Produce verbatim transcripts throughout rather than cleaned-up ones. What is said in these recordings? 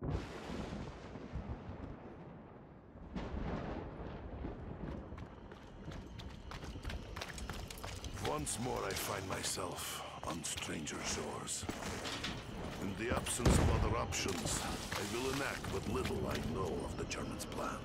Once more I find myself on stranger shores. In the absence of other options, I will enact what little I know of the Germans' plan.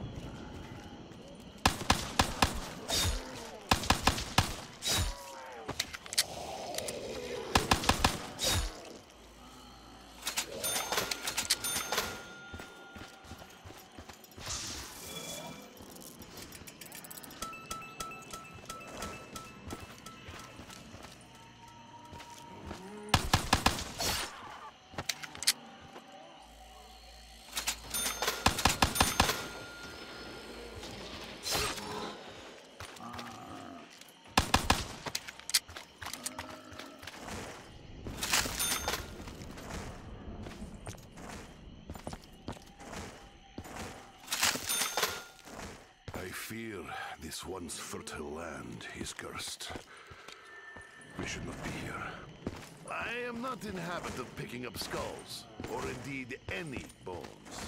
I fear this once fertile land is cursed. We should not be here. I am not in habit of picking up skulls, or indeed any bones.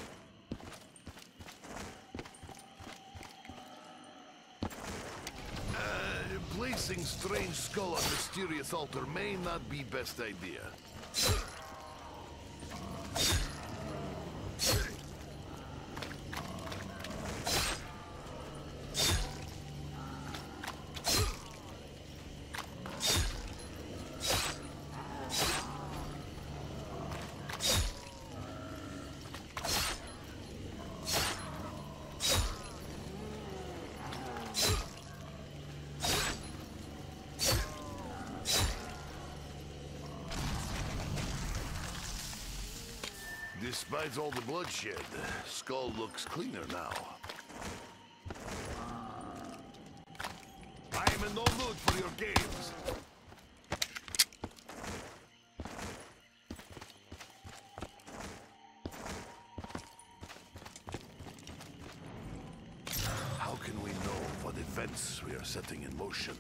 Uh, placing strange skull on mysterious altar may not be best idea. Despite all the bloodshed, Skull looks cleaner now. I am in no mood for your games. How can we know what events we are setting in motion?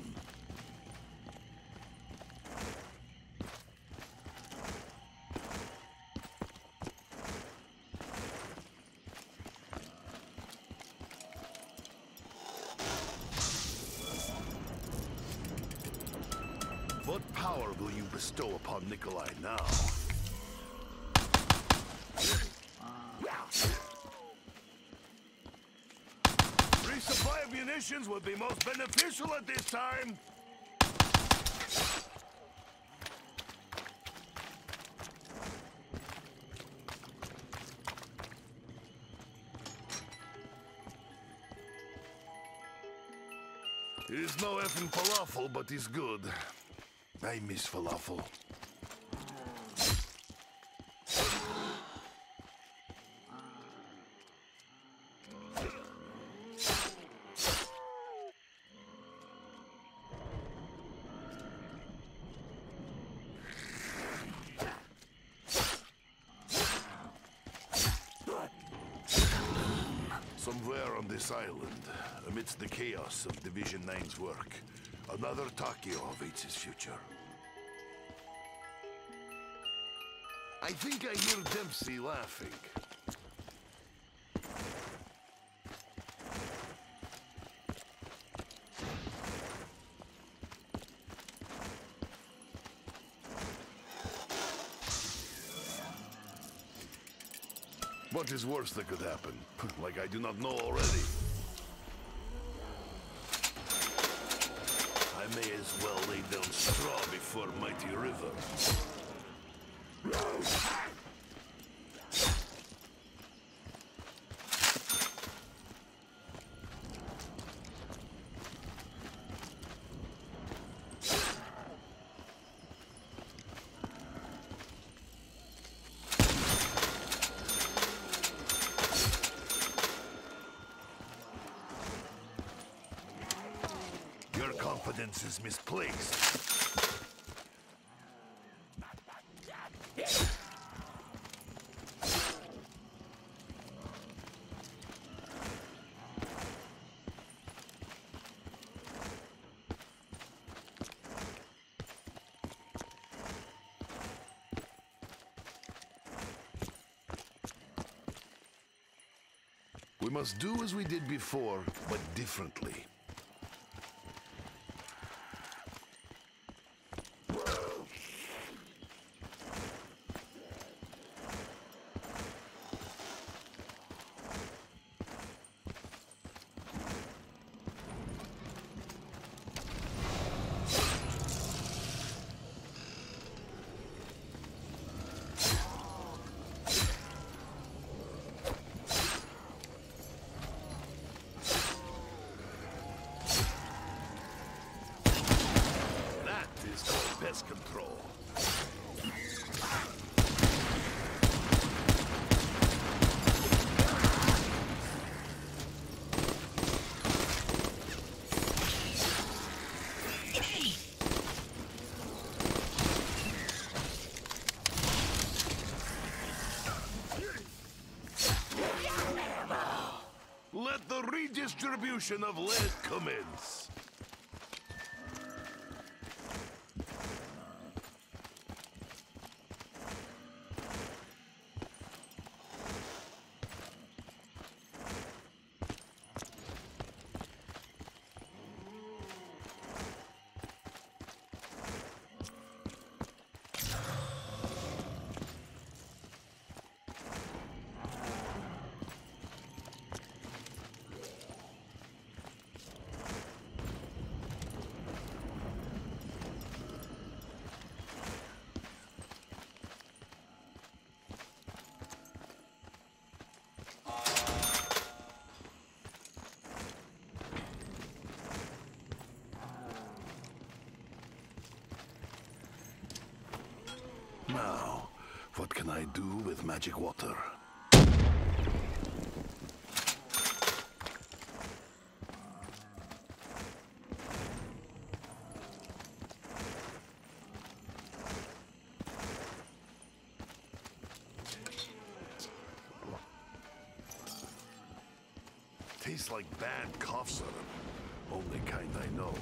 What power will you bestow upon Nikolai now? Resupply of munitions would be most beneficial at this time. It is no effing falafel, but it's good. I miss falafel. Somewhere on this island, amidst the chaos of Division nine's work, another Takeo awaits his future. I think I hear Dempsey laughing. What is worse that could happen? Like I do not know already. I may as well lay down straw before mighty river. Your confidence is misplaced. We must do as we did before, but differently. Control. Let the redistribution of lead commence. Now, what can I do with magic water? Tastes like bad cough syrup. Only kind I know.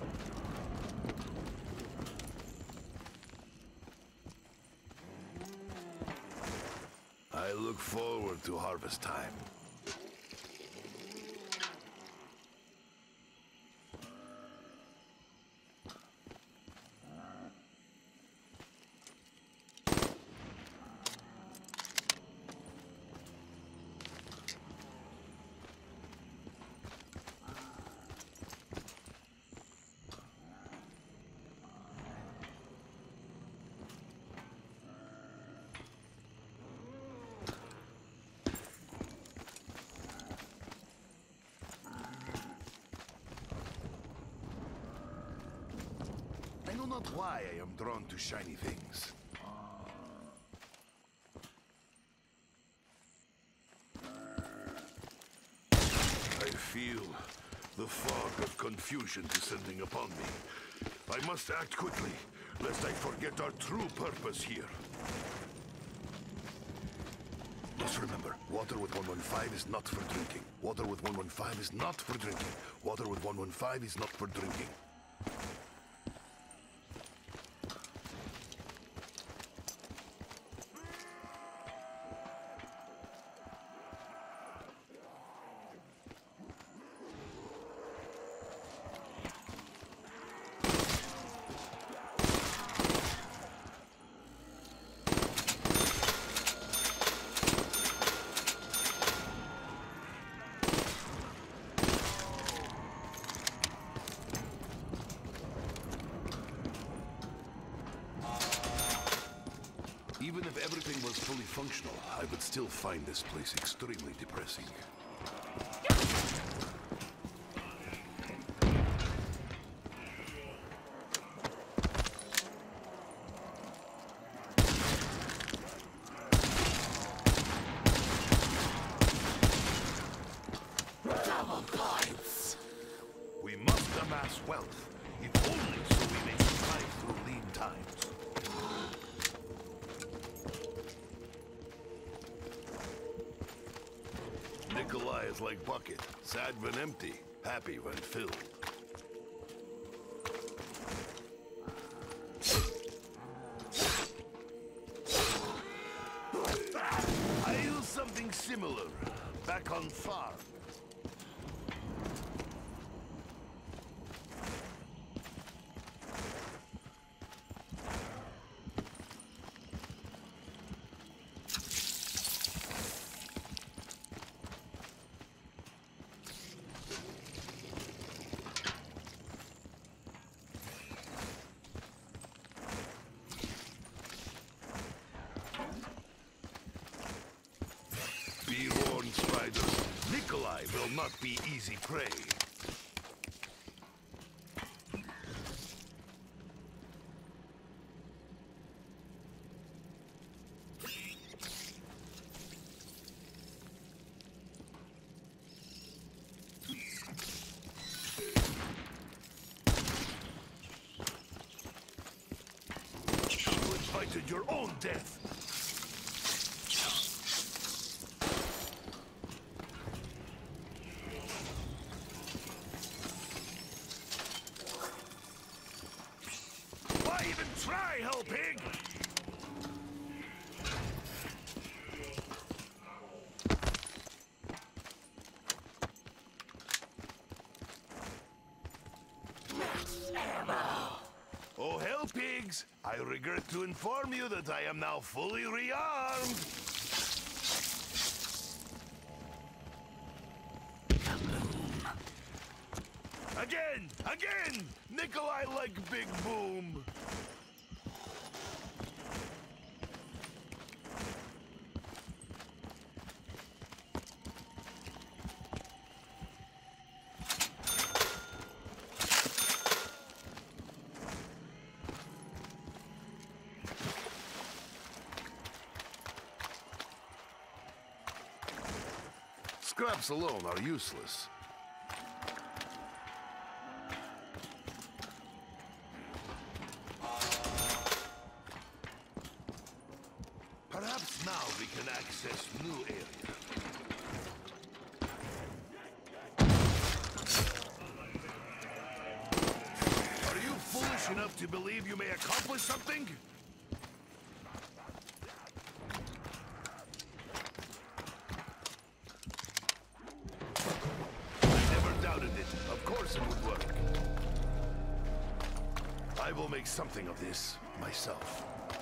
I look forward to harvest time. I know not why I am drawn to shiny things. I feel the fog of confusion descending upon me. I must act quickly, lest I forget our true purpose here. Just remember, water with one one five is not for drinking. Water with one one five is not for drinking. Water with one one five is not for drinking. Even if everything was fully functional, I would still find this place extremely depressing. Double points. We must amass wealth, if only so we may survive through lean times. Nikolai is like bucket, sad when empty, happy when filled. I use something similar, back on farm. Be warned, spiders. Nikolai will not be easy prey. You invited your own death. Why even try, hell pig? Oh, hell pigs! I regret to inform you that I am now fully rearmed. Again! Again! Nikolai like big boom! Scraps alone are useless. Perhaps now we can access new area. Are you foolish enough to believe you may accomplish something? I never doubted it. Of course it would work. I will make something of this myself.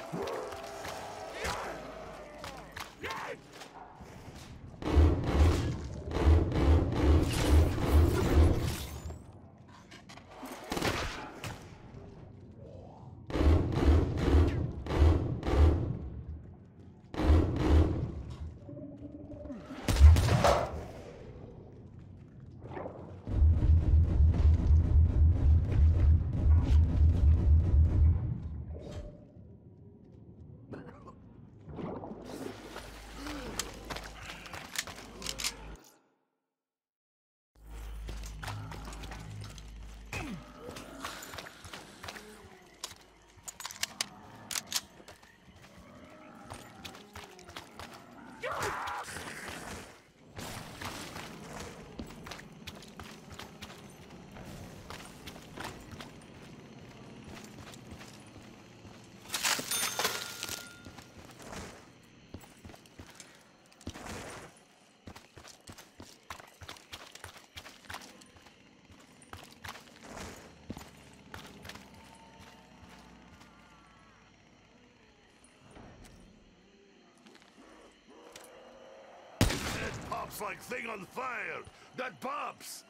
Pops like thing on fire! That pops!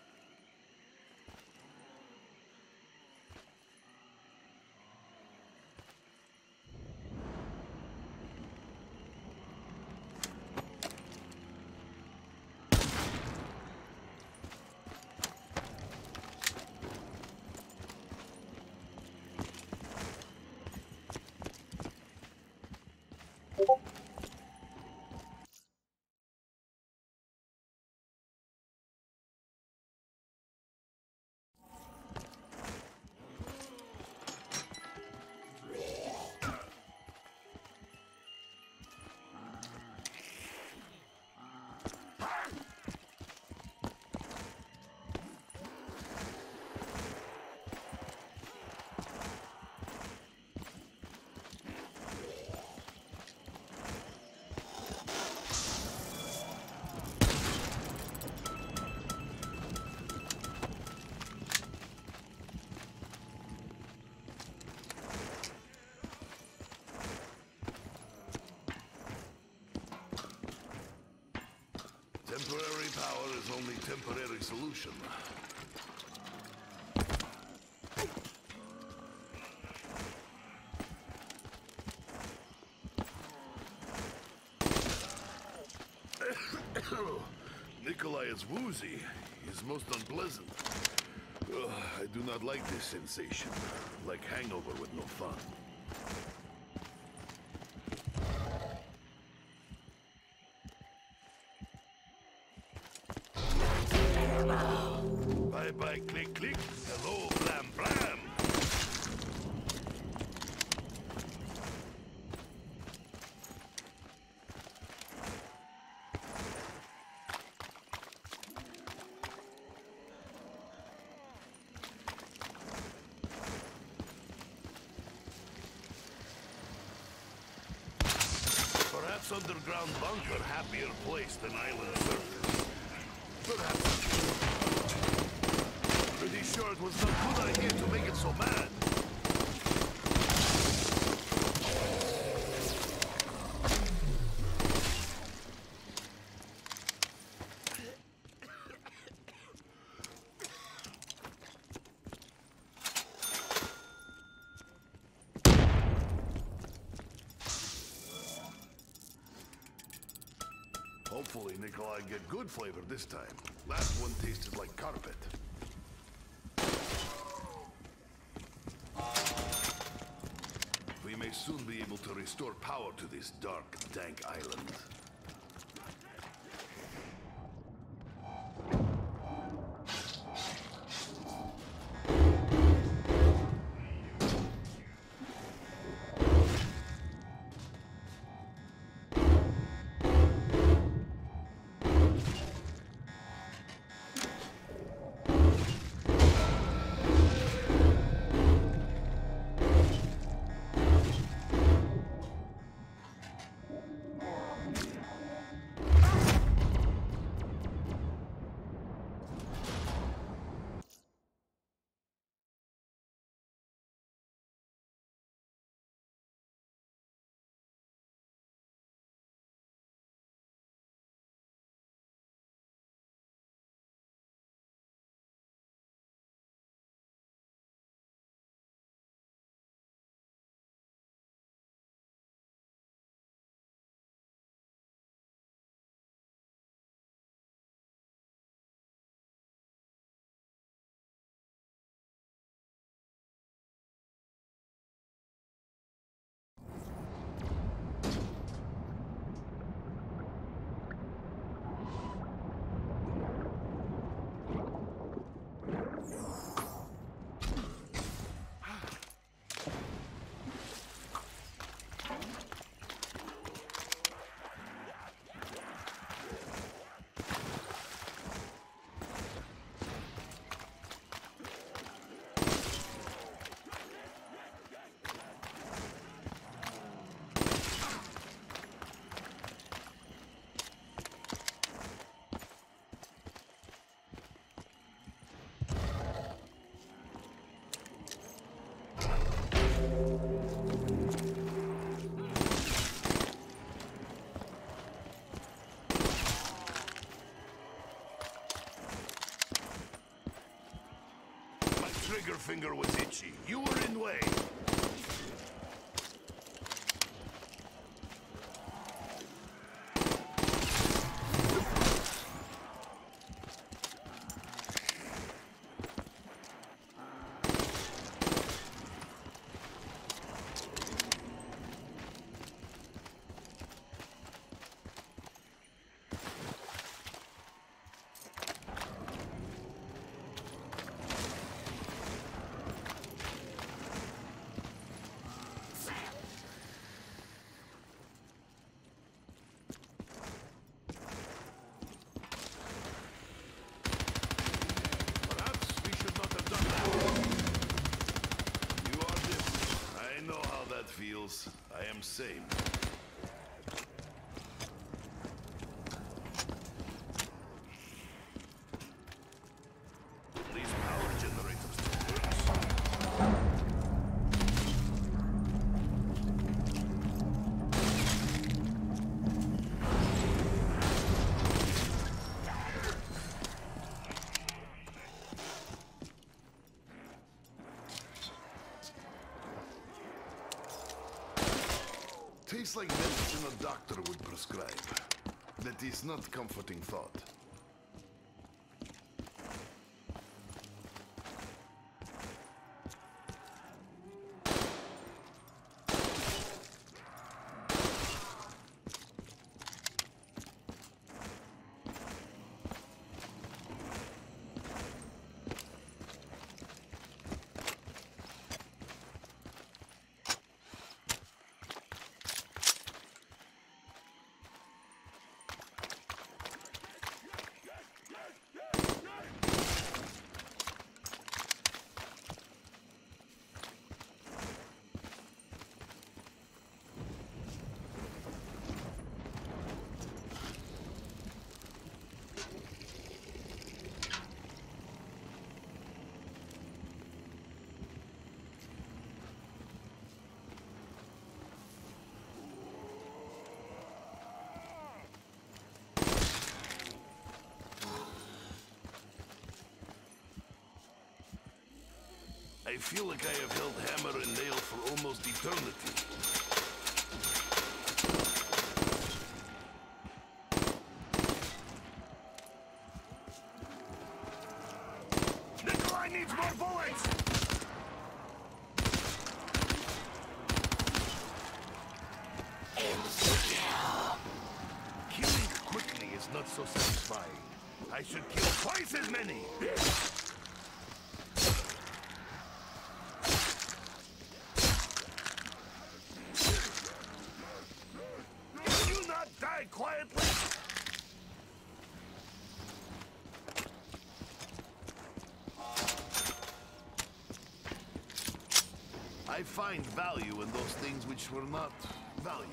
Temporary power is only temporary solution. Nikolai is woozy. He's most unpleasant. Ugh, I do not like this sensation. Like hangover with no fun. Bye-bye, click, click. Hello, blam, blam. Perhaps underground bunker happier place than island surface. Perhaps. Pretty sure it was not a good idea to make it so mad. Hopefully Nikolai get good flavor this time. Last one tasted like carpet. We may soon be able to restore power to this dark, dank island. Trigger finger was itchy. You were in way. Feels. I am same. These power generators Tastes like medicine a doctor would prescribe. That is not comforting thought. I feel like I have held hammer and nail for almost eternity. Nikolai needs more bullets! Killing quickly is not so satisfying. I should kill twice as many! Quietly. I find value in those things which were not valued.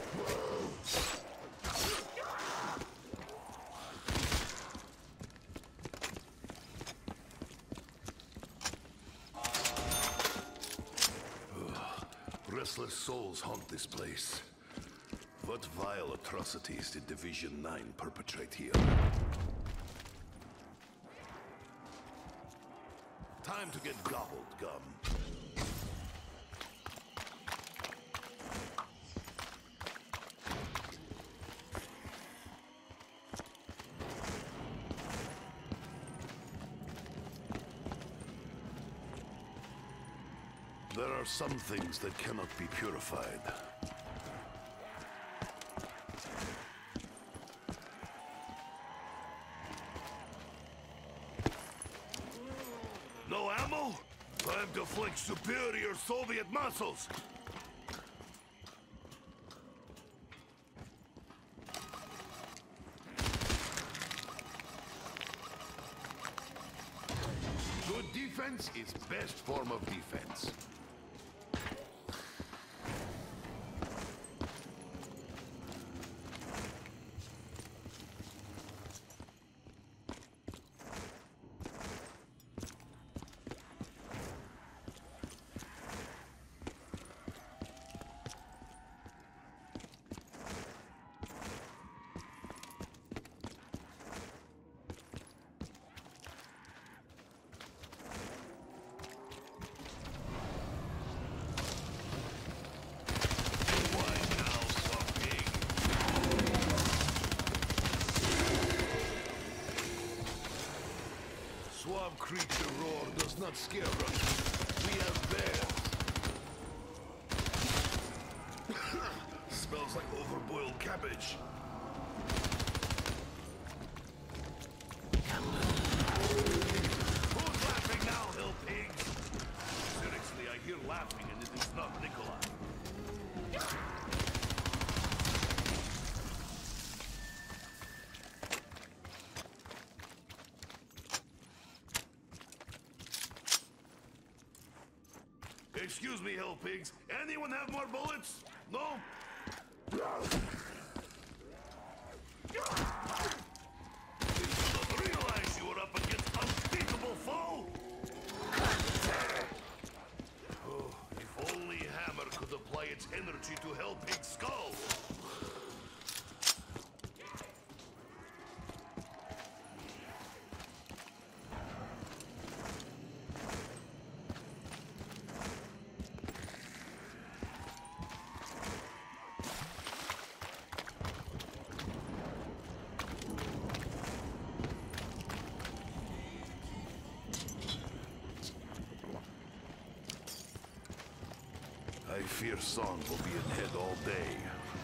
Restless souls haunt this place. What vile atrocities did Division nine perpetrate here? Time to get gobbled, gum. There are some things that cannot be purified. No ammo? Time to flex superior Soviet muscles! Good defense is best form of defense. Swamp creature roar does not scare us. We have bears. Smells like overboiled cabbage. Who's laughing now, hill pigs? Seriously, I hear laughing and it is not Nikolai. Excuse me, hill pigs. Anyone have more bullets? No? Did you not realize you were up against unspeakable foe? Oh, if only Hammer could apply its energy to Hell Pig's skull. fierce song will be in head all day.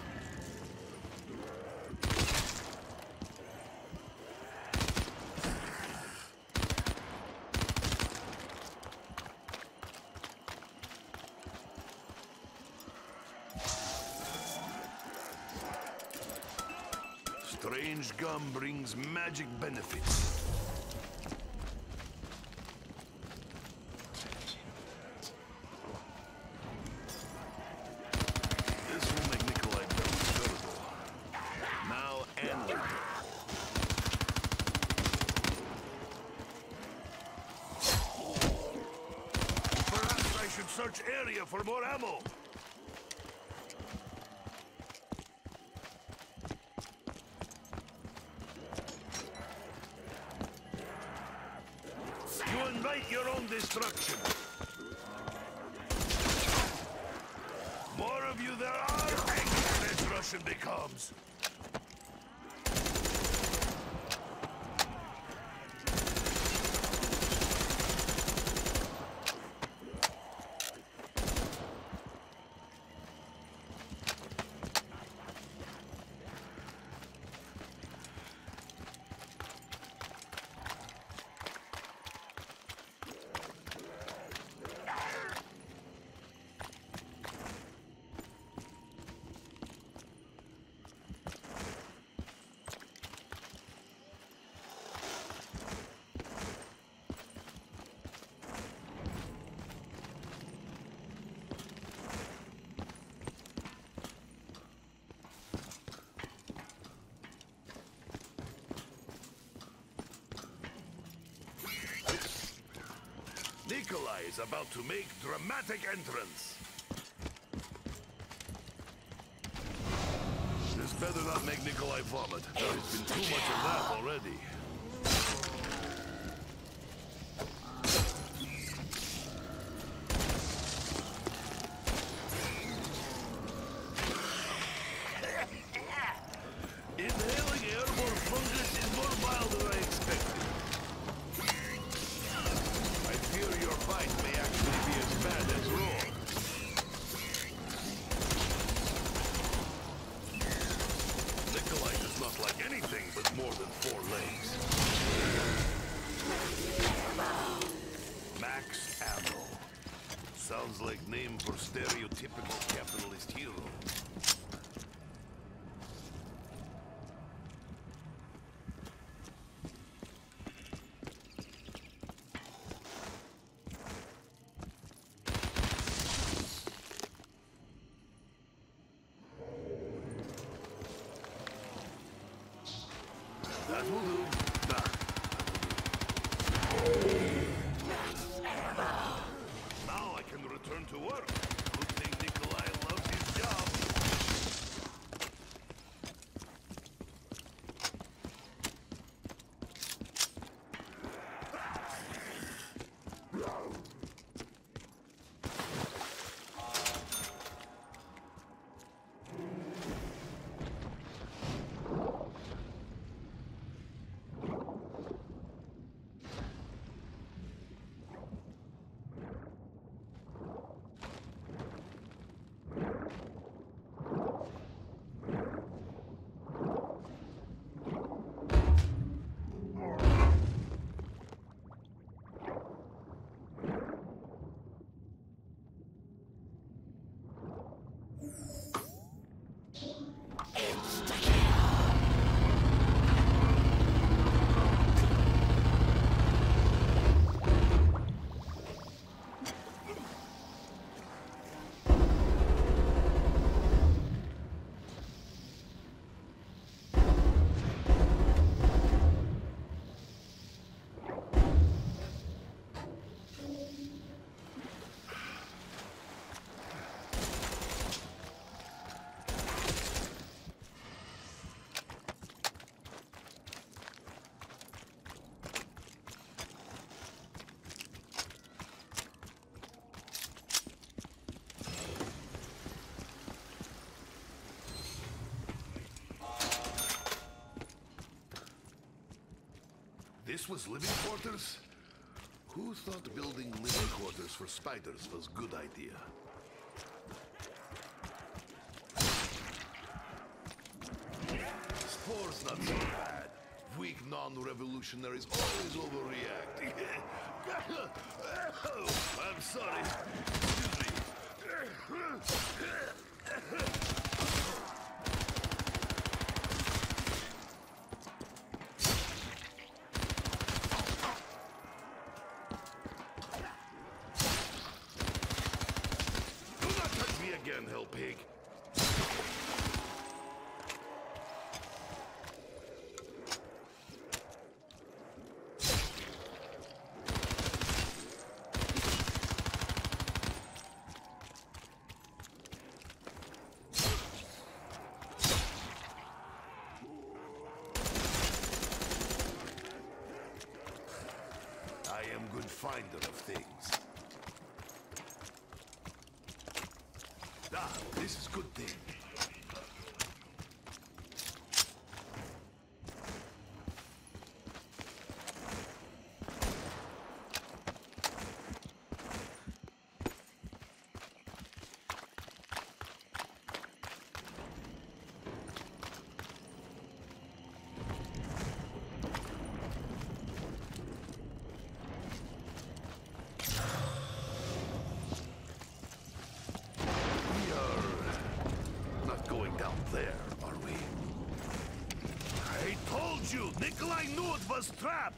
Strange gum brings magic benefits. This will make Nikolai Bells durable. Now and later. Perhaps I should search area for more ammo. You invite your own destruction. More of you there are, angrier this Russian becomes. Nikolai is about to make dramatic entrance. This better not make Nikolai vomit. There's been too much of that already. Inhaling airborne fungus is more mild than I expected. I fear your bite may actually be as bad as raw. Nikolai does not like anything but more than four legs. Max Ammo. Sounds like name for stereotypical capitalist hero. That will do. Nah. Now I can return to work. Good thing Nikolai loves his job. This was living quarters? Who thought building living quarters for spiders was a good idea? It's not so bad. Weak non-revolutionaries always overreact. I'm sorry. Excuse me. Do not touch me again, hell pig. Finder of things. Ah, this is good thing. There, are we? I told you! Nikolai knew it was trap!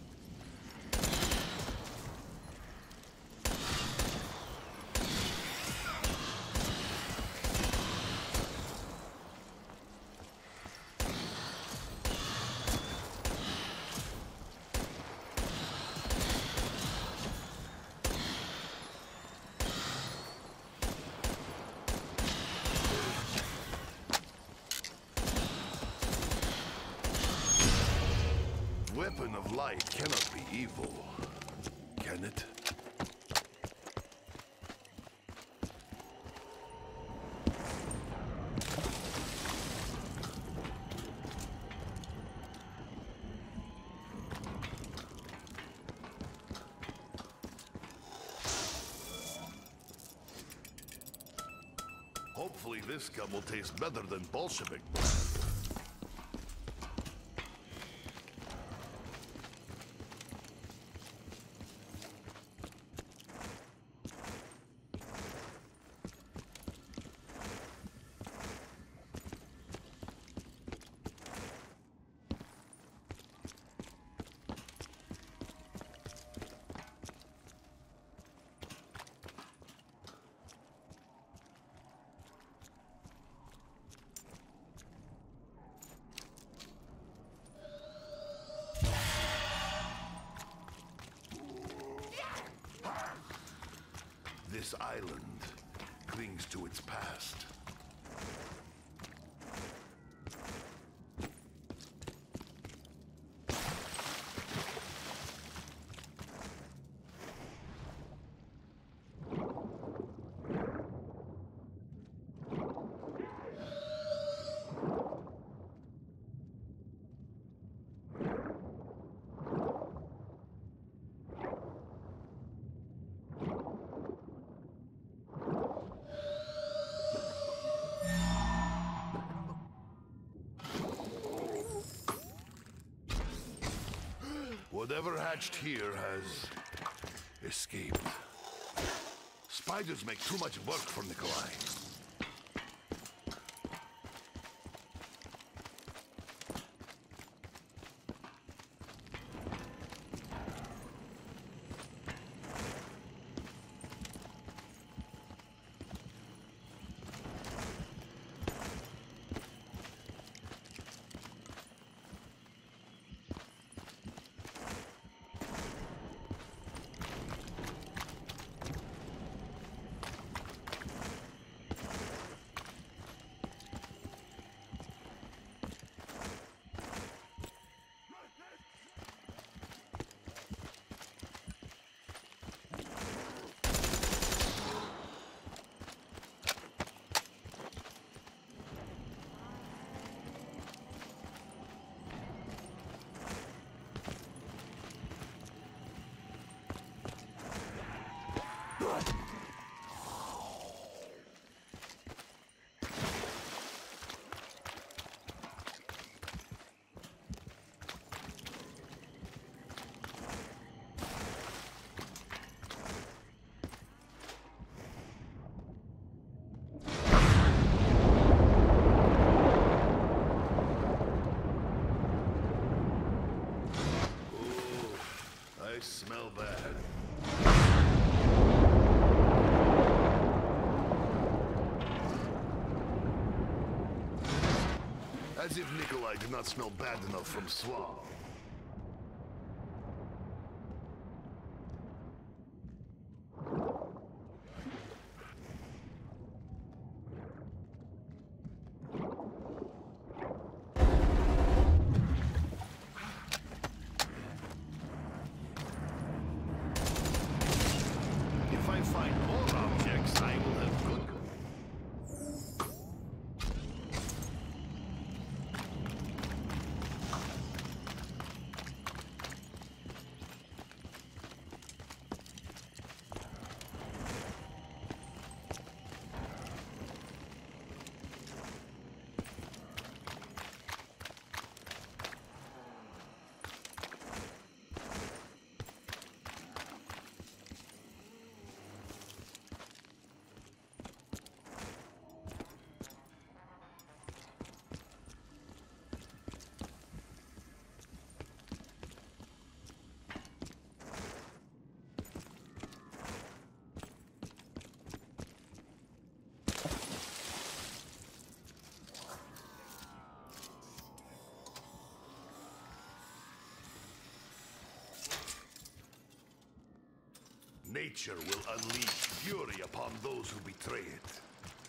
Weapon of light cannot be evil, can it? Hopefully this gum will taste better than Bolshevik. This island clings to its past. Whatever hatched here has escaped. Spiders make too much work for Nikolai. so bad. As if Nikolai did not smell bad enough from swamp. If I find more objects, I will have good. Nature will unleash fury upon those who betray it.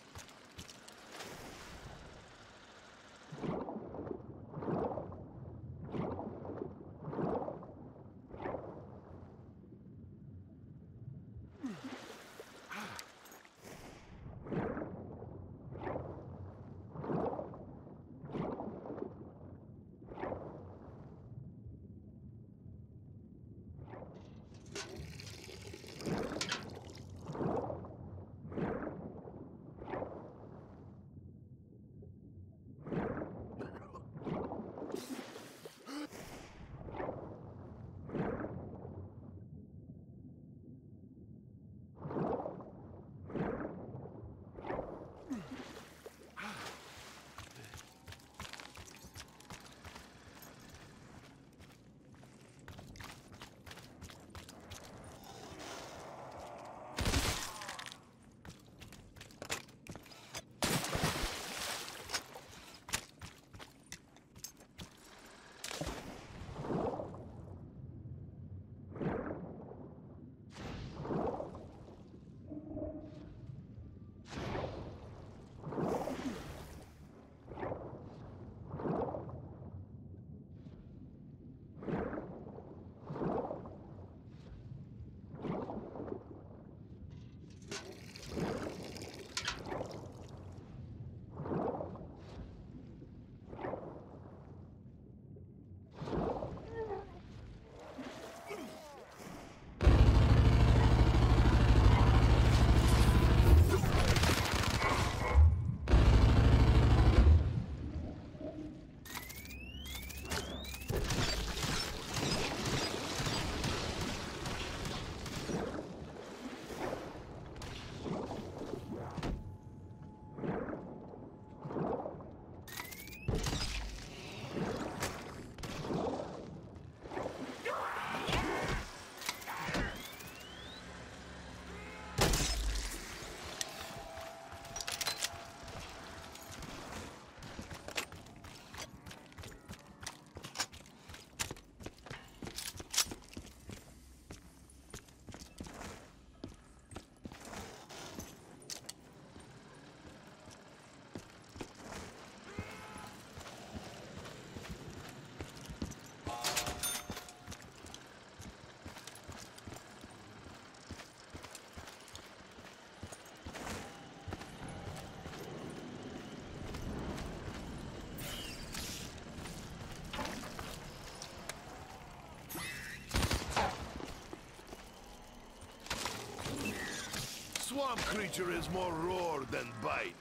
Swamp creature is more roar than bite.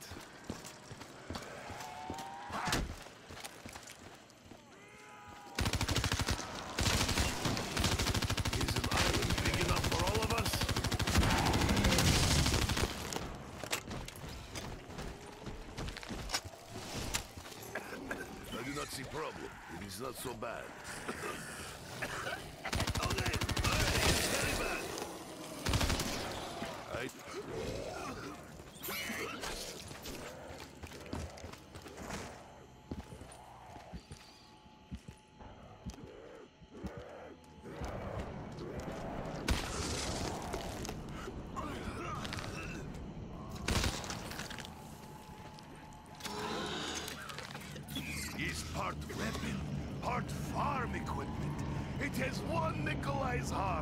Is an island big enough for all of us? I do not see problem. It is not so bad. Okay. I... He's part weapon, part farm equipment. It has one Nikolai's heart.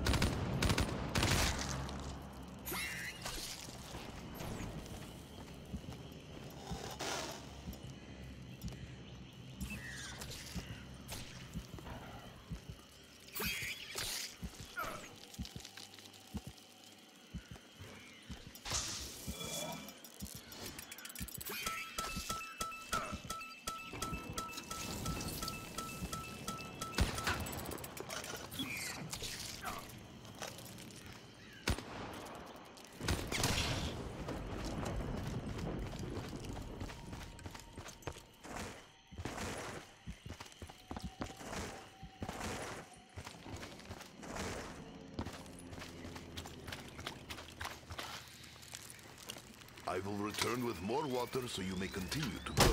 I will return with more water so you may continue to grow.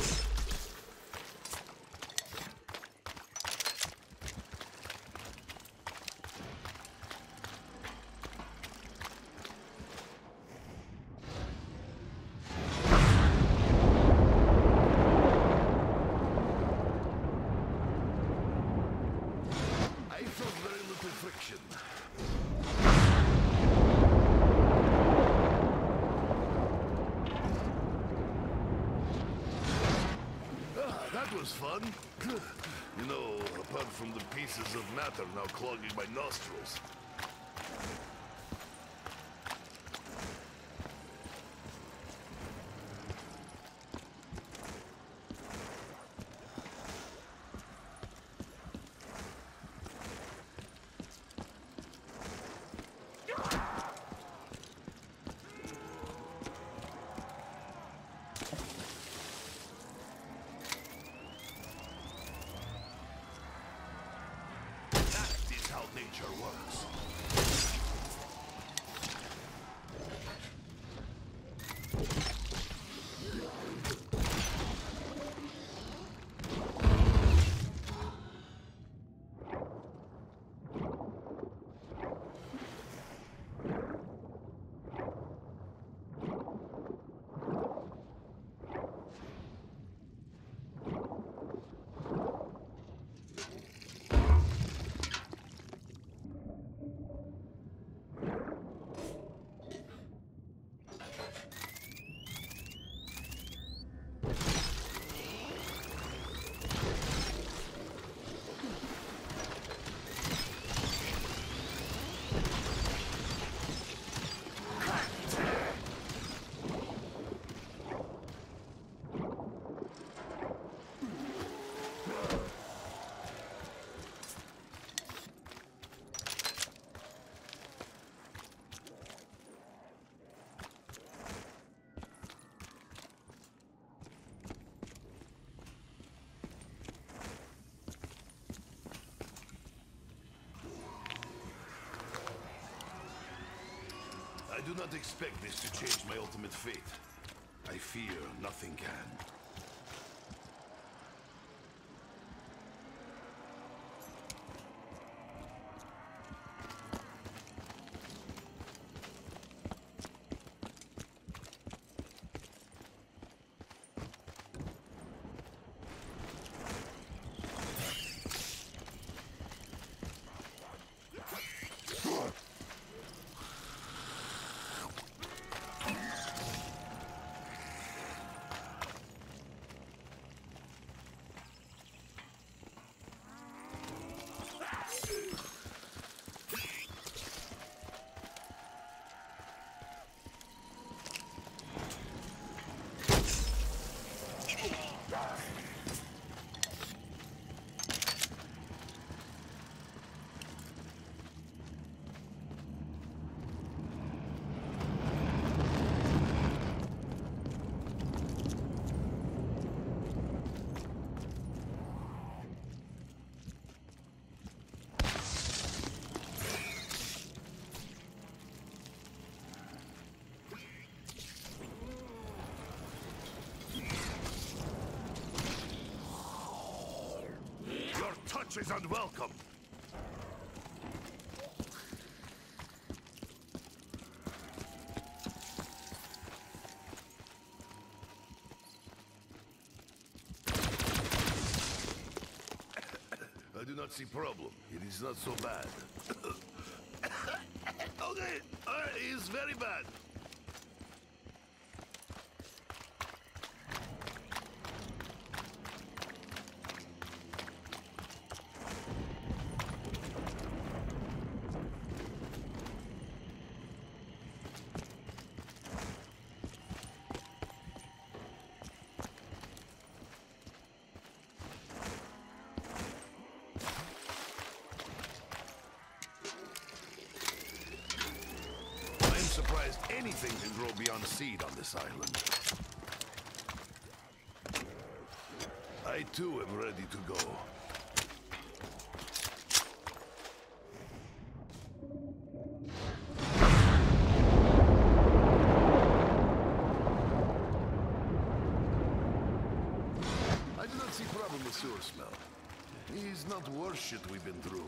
I felt very little friction. Was fun. You know, apart from the pieces of matter now clogging my nostrils. How nature works. I do not expect this to change my ultimate fate. I fear nothing can. approach is unwelcome. I do not see problem. It is not so bad. Okay, uh, it is very bad. Surprised anything can grow beyond seed on this island. I too am ready to go. I do not see problem with sewer smell. It is not worse shit we've been through.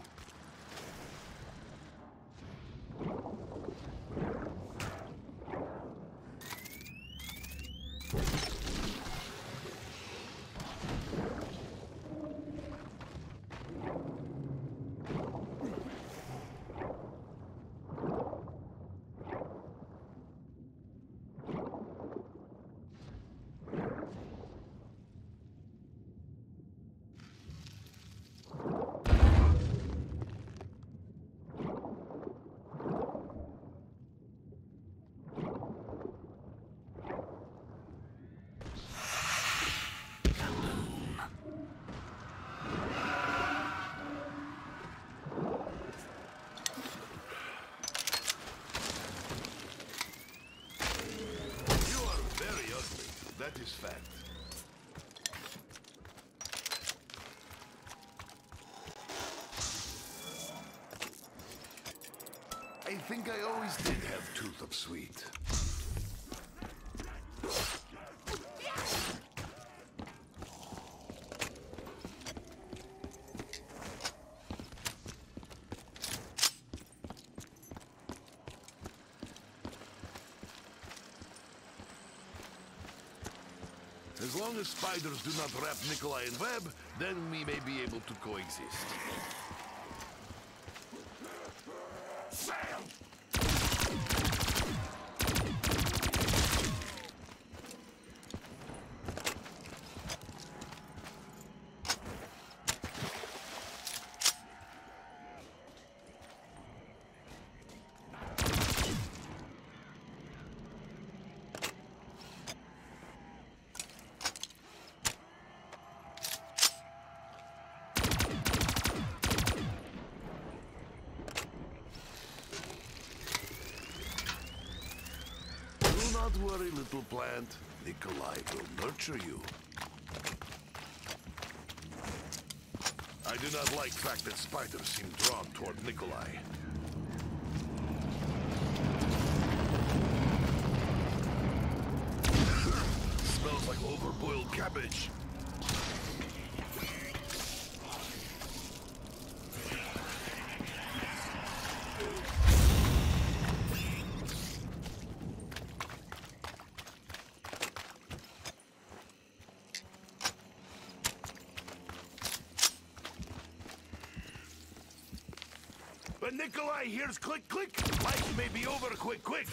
That is fact. I think I always did have tooth of sweet. As long as spiders do not wrap Nikolai in web, then we may be able to coexist. Do not worry, little plant. Nikolai will nurture you. I do not like the fact that spiders seem drawn toward Nikolai. Smells like overboiled cabbage. When Nikolai hears click, click, life may be over quick, quick.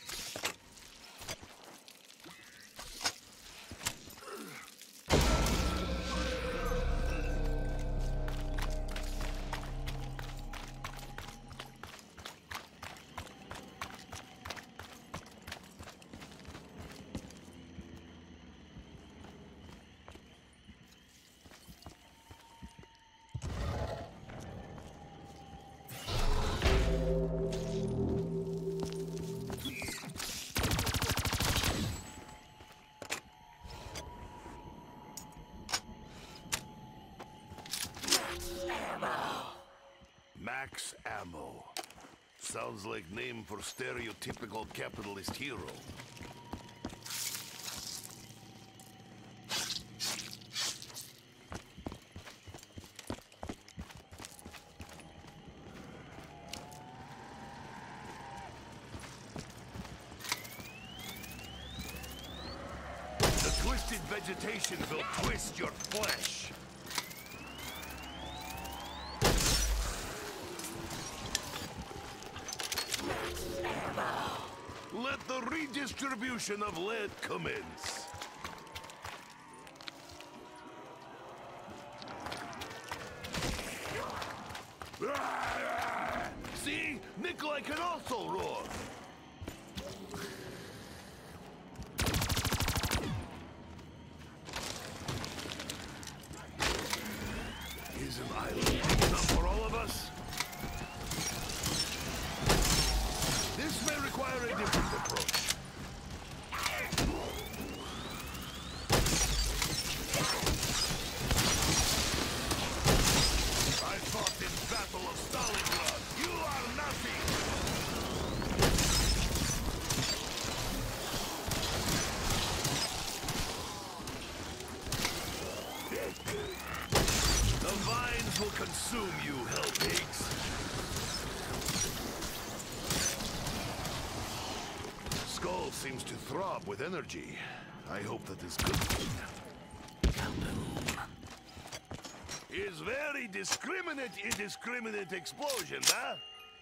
Max Ammo. Sounds like name for stereotypical capitalist hero. vegetation will twist your flesh. Let the redistribution of lead commence. See? Nikolai can also roar. Is an island big enough for all of us? This may require a different approach. I fought in Battle of Stalingrad. You are nothing! The vines will consume you, hell pigs. Skull seems to throb with energy. I hope that is good thing. Kaboom. Is very discriminate, indiscriminate explosion, huh?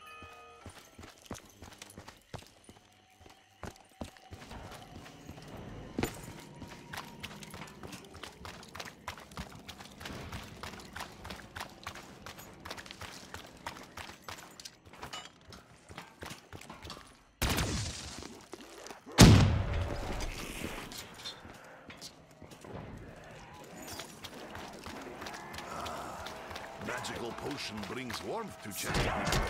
Magical potion brings warmth to Chester.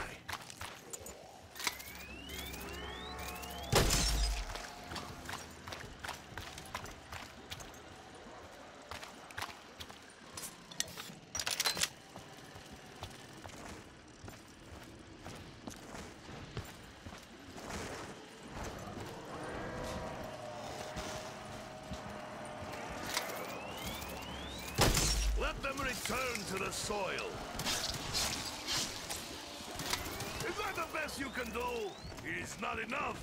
Let them return to the soil. Is that the best you can do? It is not enough.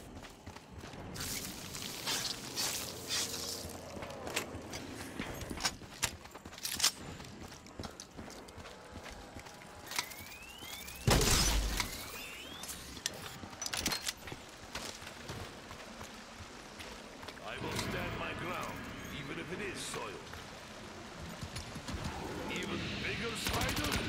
I will stand my ground, even if it is soil. Even bigger spider?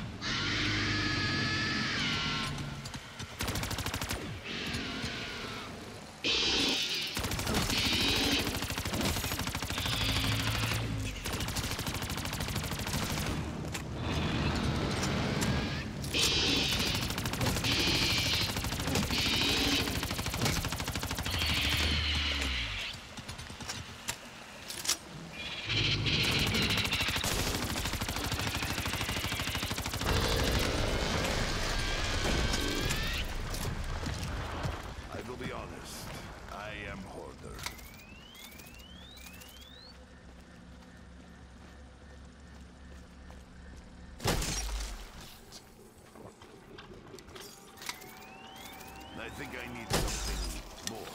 I think I need something more.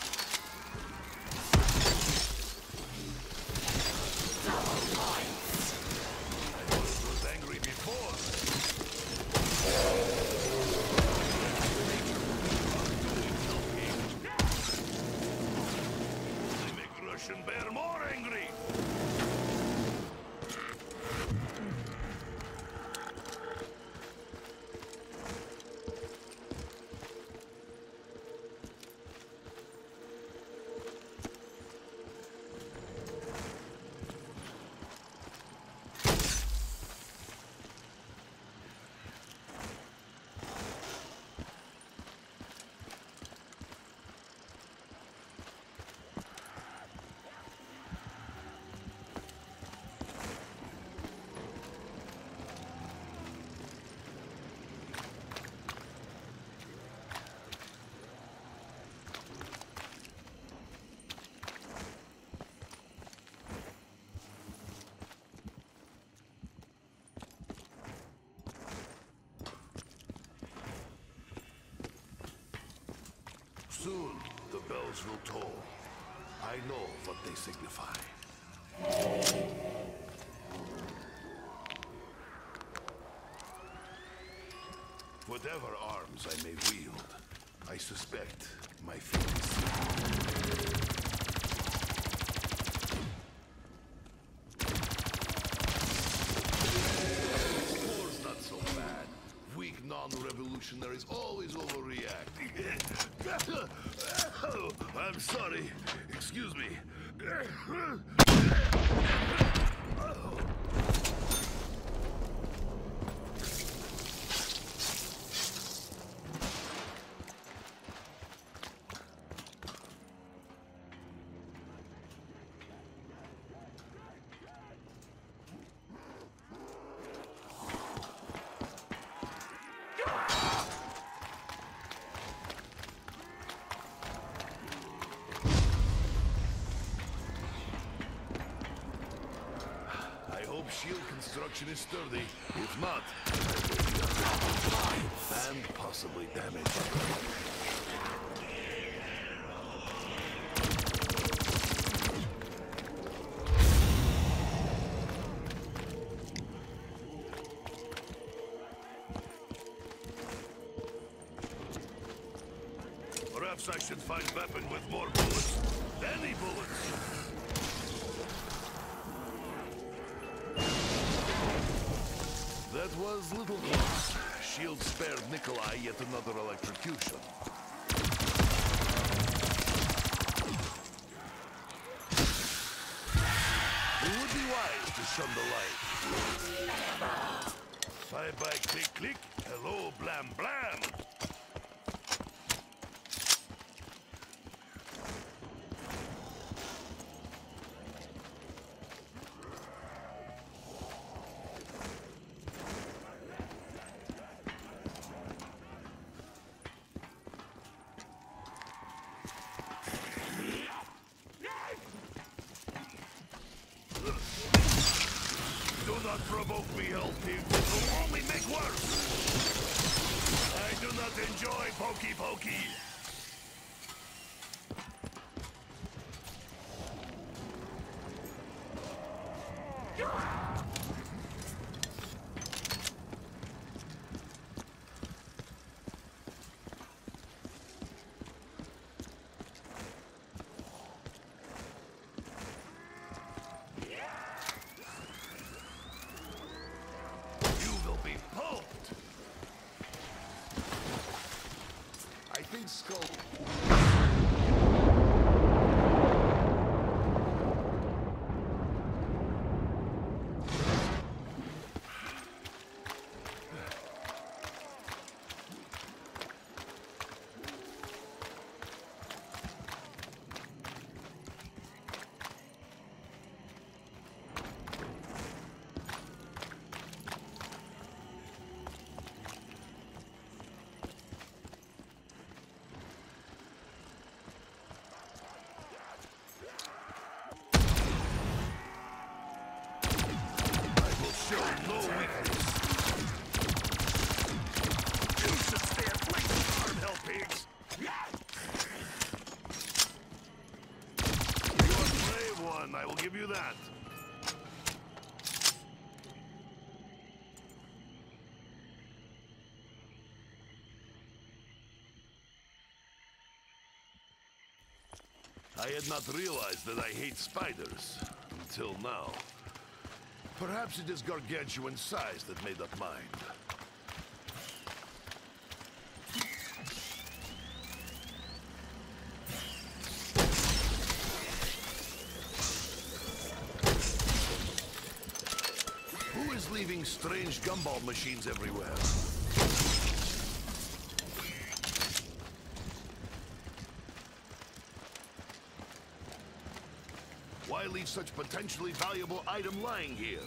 Double points. I thought it was angry before. They make Russian bear more angry. Soon, the bells will toll. I know what they signify. Whatever arms I may wield, I suspect my fate is sealed. War's not so bad. Weak non-revolutionaries always overreact. Oh, I'm sorry. Excuse me. Oh. Shield construction is sturdy. If not, and possibly damaged. Perhaps I should find a weapon with more bullets. Any bullets! That was little close. Shield spared Nikolai yet another electrocution. It would be wise to shun the light. Bye-bye, click, click. Hello, blam, blam. Do not provoke me, hell pig. It will only make worse. I do not enjoy pokey pokey. Skull. Show no weakness. You should stay at place, arm hell pigs. You're a brave one, I will give you that. I had not realized that I hate spiders until now. Perhaps it is gargantuan size that made up mind. Who is leaving strange gumball machines everywhere? Why leave such potentially valuable item lying here?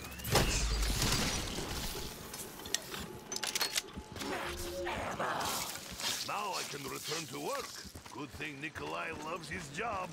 Now I can return to work. Good thing Nikolai loves his job.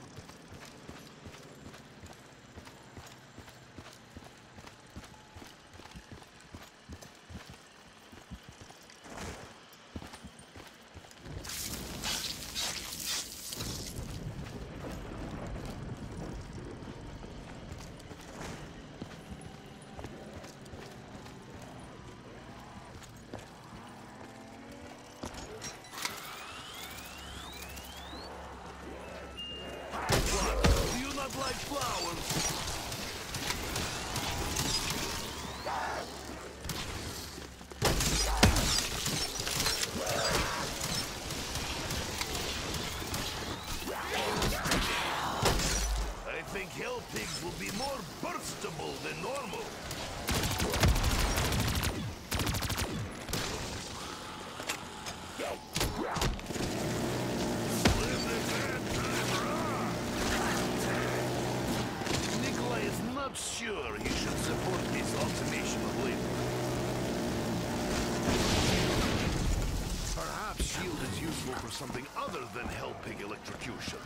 useful for something other than helping electrocution.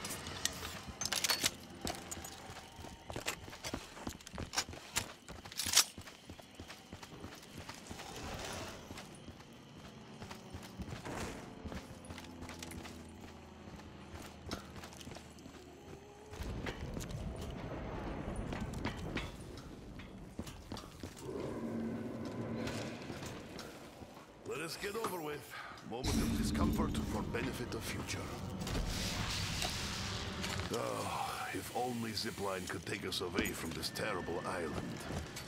Let us get over with. Moment of discomfort for benefit of future. Oh, if only Zipline could take us away from this terrible island.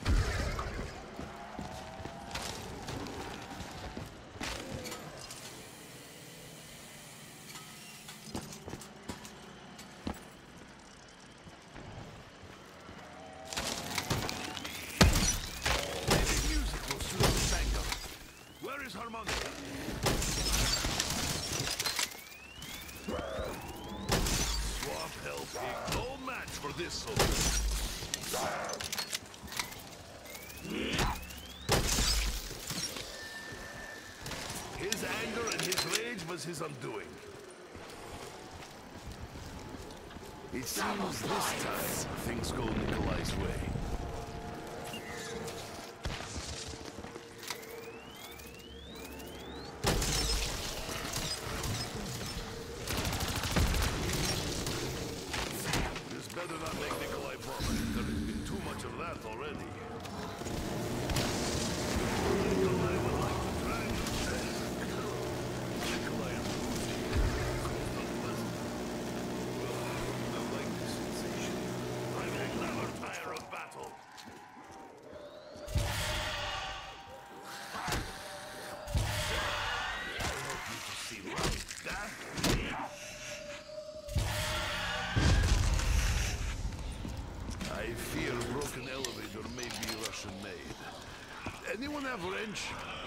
His anger and his rage was his undoing. It seems this time things go Nikolai's way. This better not make Nikolai vomit. There has been too much of that already. Nikolai would like to try and Nikolai is losing. Unpleasant. I like this sensation. I will never tire of battle. I hope you to see right that. I fear a broken elevator may be Russian-made. Anyone have wrench?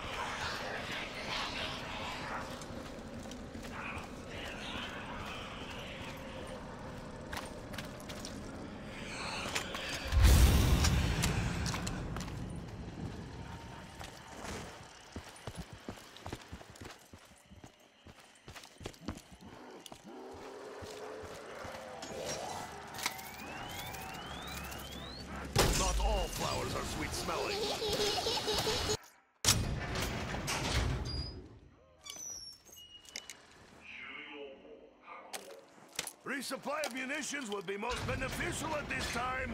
Not all flowers are sweet-smelling. Resupply of munitions would be most beneficial at this time.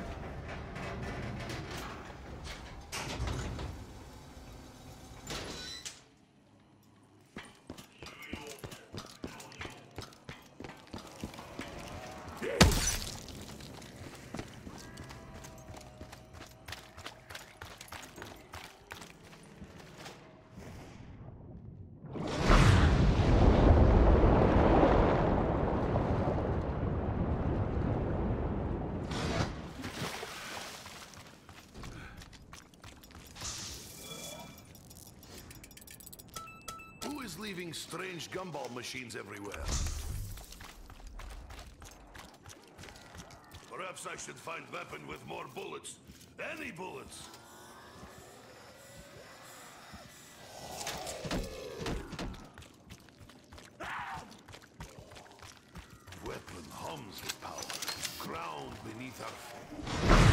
Who is leaving strange gumball machines everywhere? Perhaps I should find weapon with more bullets. Any bullets! Weapon hums with power, ground beneath our feet.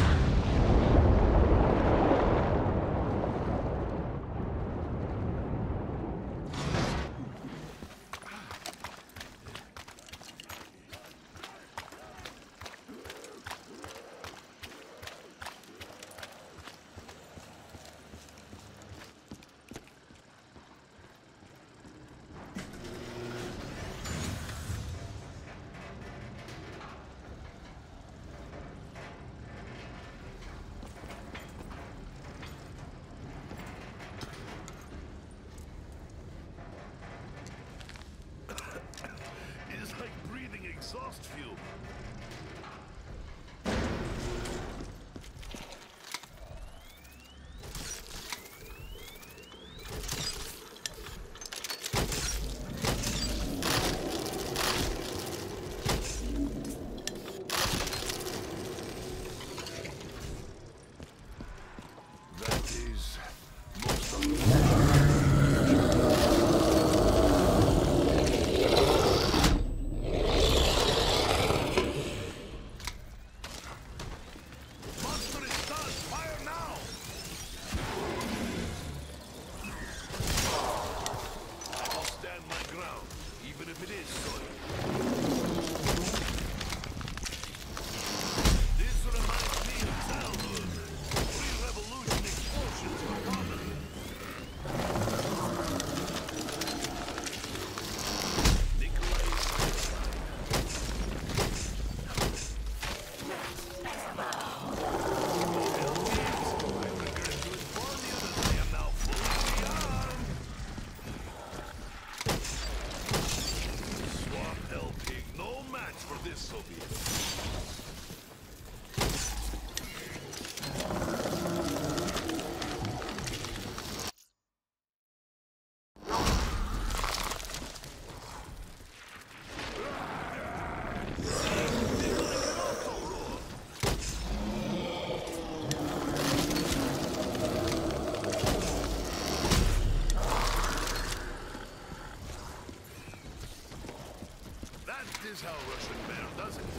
is how Russian bear does it.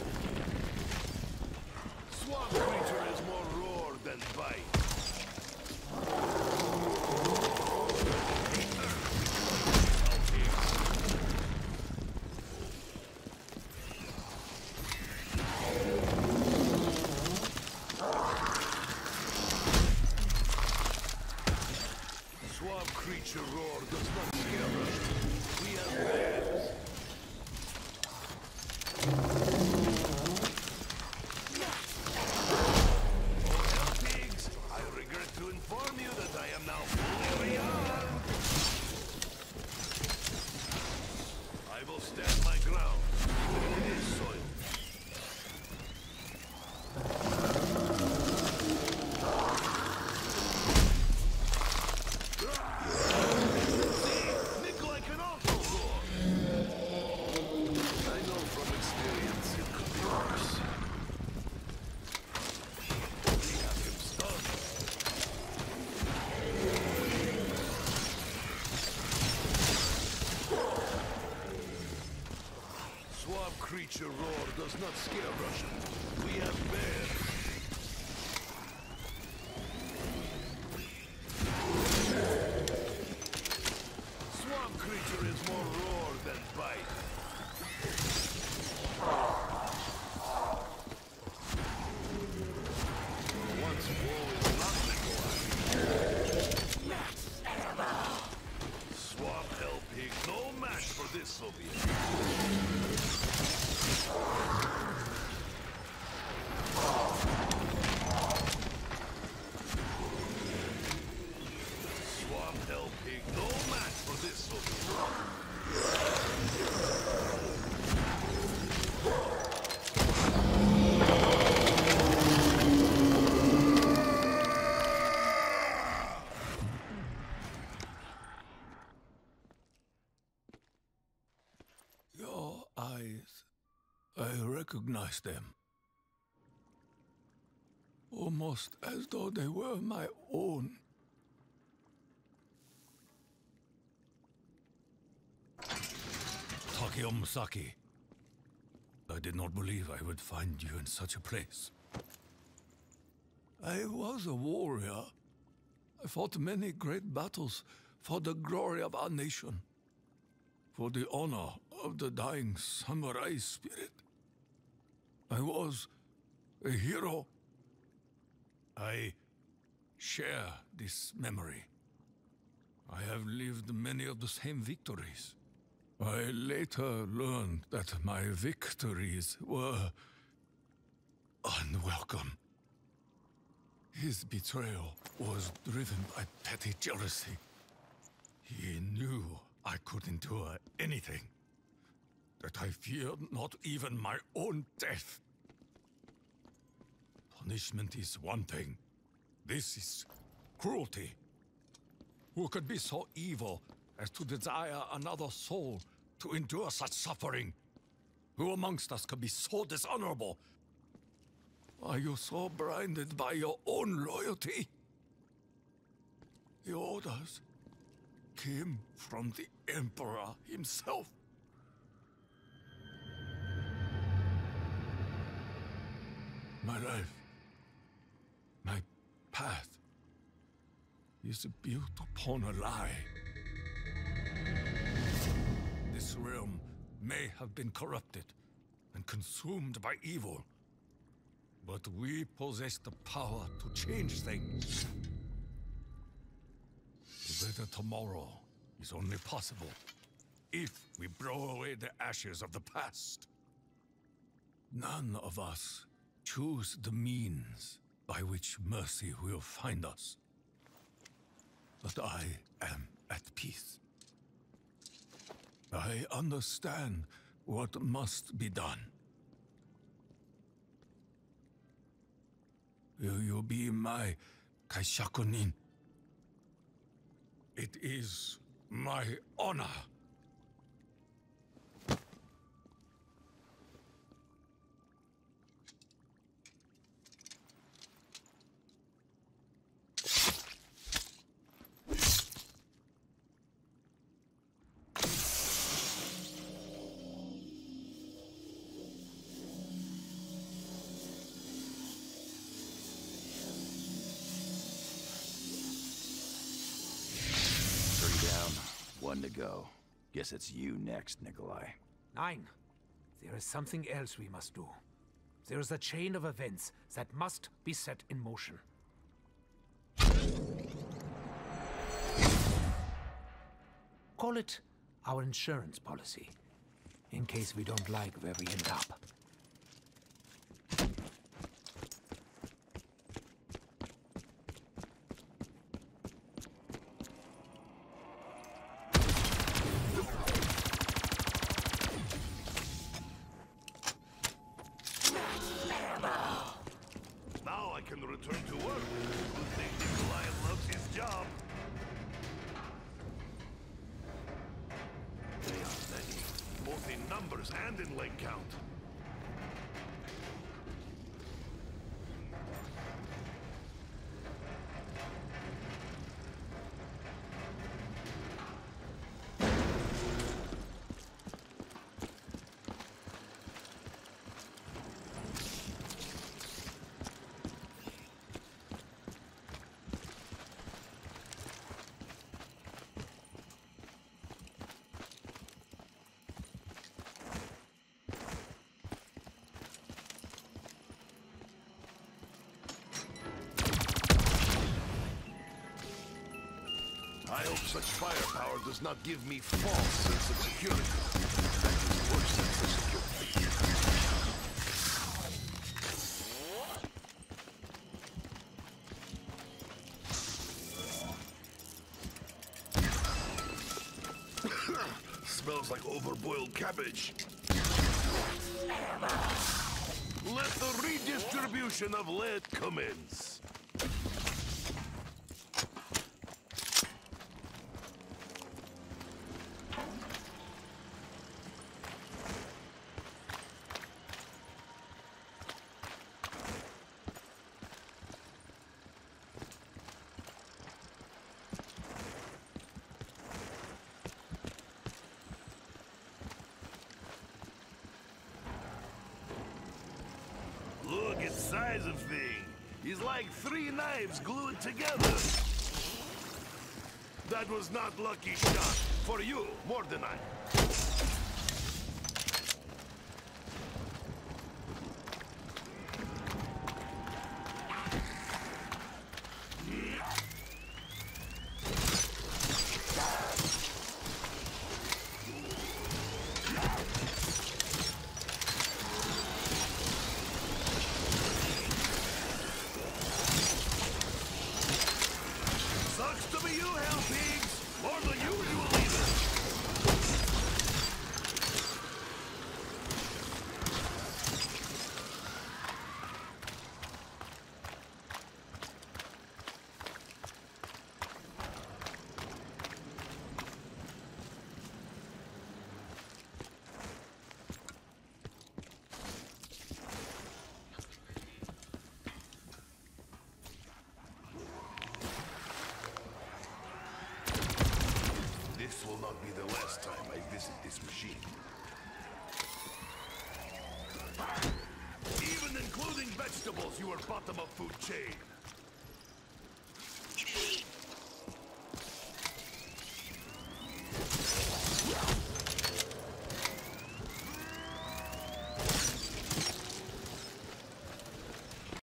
Swamp creature is more roar than bite. Swamp creature roar does not scare us. We have bears. Creature roar does not scare Russians. We have bears. Swamp creature is more roar than bite. Once woe is not neglected. Swamp hell pig, no match for this Soviet. Swamp hell pig, no match for this Soviet. Your eyes. I recognize them. Almost as though they were my own. Takeo Musaki. I did not believe I would find you in such a place. I was a warrior. I fought many great battles for the glory of our nation, for the honor of the dying samurai spirit. I was a hero. I share this memory. I have lived many of the same victories. I later learned that my victories were unwelcome. His betrayal was driven by petty jealousy. He knew I could endure anything, that I feared not even my own death. Punishment is one thing. This is cruelty. Who could be so evil as to desire another soul to endure such suffering? Who amongst us could be so dishonorable? Are you so blinded by your own loyalty? The orders came from the Emperor himself. My life, my path, is built upon a lie. This realm may have been corrupted and consumed by evil, but we possess the power to change things. A better tomorrow is only possible if we blow away the ashes of the past. None of us choose the means by which mercy will find us. But I am at peace. I understand what must be done. Will you be my kaishakunin? It is my honor. one to go. Guess it's you next, Nikolai. Nine. There is something else we must do. There is a chain of events that must be set in motion. Call it our insurance policy, in case we don't like where we end up. Now I can return to work. Good thing Nikolai loves his job. They are many, both in numbers and in leg count. I hope such firepower does not give me false sense of security. That is worse sense of security. Smells like overboiled cabbage. Let the redistribution of lead commence. Look at the size of thing. He's like three knives glued together. That was not lucky shot. For you, more than I. Sucks to be you, hell pigs! More than usual, either! This will not be the last time I visit this machine. Even including vegetables, you are bottom of food chain.